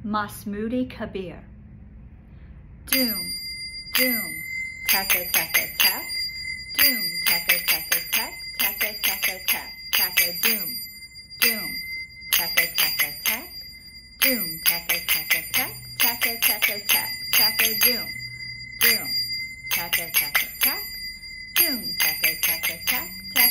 Masmoudi Kebir. Doom, doom, taka taka tak. Doom, taka taka tak, taka taka tak, taka doom, doom, taka taka tak. Doom, taka taka tak, taka taka tak, taka doom, doom, taka taka tak. Doom, taka taka tak, taka